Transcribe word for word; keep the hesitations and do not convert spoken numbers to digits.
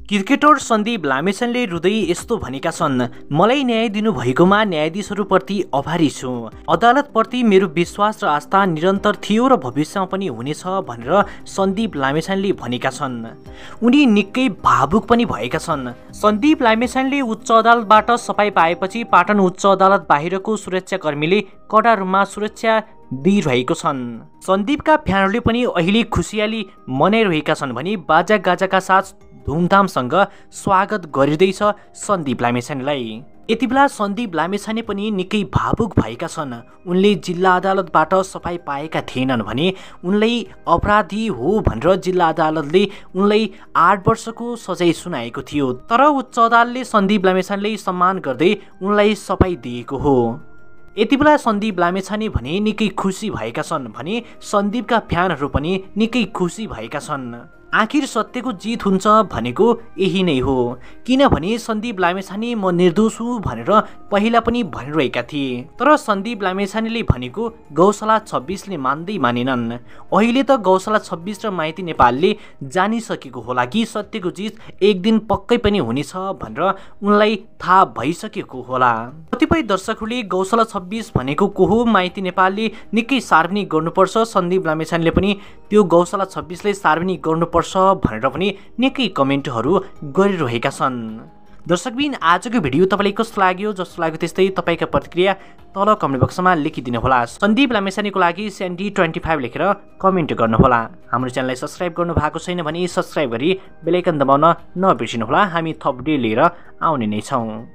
Cricketer Sandeep लामेछानेले रुँदै यस्तो भनेका छन्, मलाई न्याय दिनुभएकोमा न्यायाधीशहरूप्रति आभारी छु। अदालतप्रति मेरो विश्वास र आस्था निरन्तर थियो र भविष्यमा पनि हुनेछ भनेर सन्दीप लामेछानेले भनेका छन्। उनी निकै भावुक पनि भएका छन्। सन्दीप लामेछानेले उच्च अदालतबाट सफाई पाएपछि पाटन उच्च अदालत बाहिरको सुरक्षाकर्मीले कडा रूपमा सुरक्षा दिइरहेको छन्। सन्दीपका फ्यानहरूले पनि अहिले खुसियाली मनाइरहेका छन् भने बाजा गाजाका साथ धुमधामसँग स्वागत गरिँदैछ सन्दीप लामेछानेलाई। यति बेला सन्दीप लामेछाने पनि निकै भावुक भएका छन्। उनले जिल्ला अदालतबाट सफाई पाएका थिएनन् भने उनलाई अपराधी हो भनेर जिल्ला अदालतले उनलाई आठ वर्षको सजाय सुनाएको थियो। तर उच्च अदालतले सन्दीप लामेछानेलाई सम्मान गर्दै उनलाई सफाई दिएको हो। यति बेला सन्दीप लामेछाने भने निकै खुसी भएका छन् भने सन्दीपका फ्यानहरू पनि निकै खुसी भएका छन्। आखिर सत्यको जित हुन्छ भनेको यही नै हो, किनभने सन्दीप लामेछाने म निर्दोष हुँ भनेर पहिला पनि भनिरहेका थिए। तर सन्दीप लामेछानेले भनेको गौशाला छब्बिसले मान्दै मानेनन्। अहिले त गौशाला छब्बिस र माइती नेपालले जानिसकेको होला कि सत्यको जित एक दिन पक्कै पनि हुनेछ भनेर उनलाई थाहा भइसकेको होला। कतिपय दर्शकहरूले गौशाला छब्बिस भनेको को हो, माइती नेपालले निकै सार्वजनिक गर्नुपर्छ, सन्दीप लामेछानेले पनि त्यो गौशाला छब्बिसले सार्वजनिक गर्नुपर्छ भनेर पनि निकै कमेन्टहरू गरिरहेका छन्। दर्शकबिन आजको भिडियो तपाईँलाई कस्तो लाग्यो, जस्तो लाग्यो त्यस्तै तपाईँका प्रतिक्रिया तल कमेन्ट बक्समा लेखिदिनुहोला। सन्दीप लामेछानेको लागि स्यान्डी ट्वेन्टी फाइभ लेखेर कमेन्ट गर्नुहोला। हाम्रो च्यानललाई सब्सक्राइब गर्नु भएको छैन भने सब्सक्राइब गरी बेल आइकन दबाउन नबिर्सिनुहोला। हामी थप भिडियो लिएर आउने नै छौँ।